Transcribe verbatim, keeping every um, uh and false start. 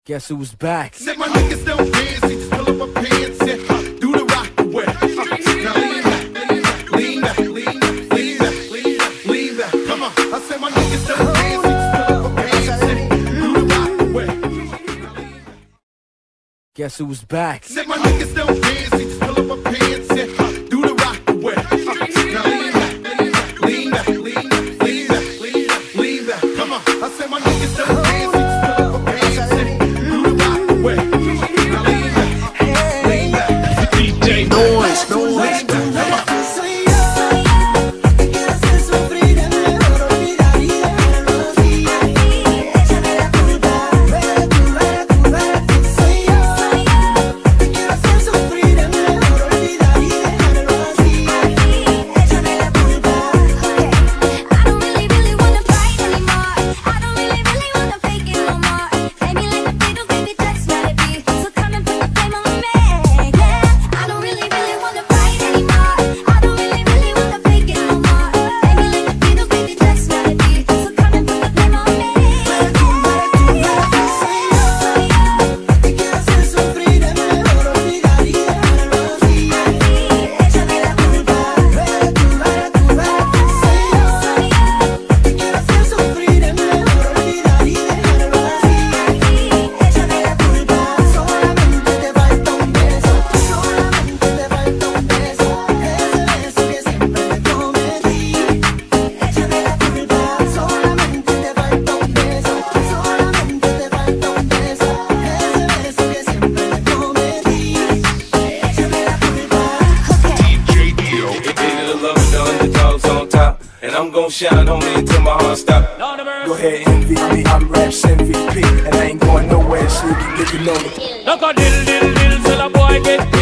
Guess who's back? Said my niggas don't dance, he just pull up my pants and uh, do the rock away. Now lean back, lean back, lean back, lean back, lean back, lean back. Come on. I said my niggas don't dance, he just pull up my pants and do the rock away. Guess who's back? Said my niggas don't dance, he just pull up my pants and uh, do the rock away. Now lean back, lean back, lean back, lean back, lean back, lean back. Come on. I said my niggas don't dance. I'm gon' shine, homie, until my heart stop. Go ahead, M V P, I'm Raps M V P, and I ain't going nowhere, so you can get to know me. Look a diddle diddle diddle till a boy get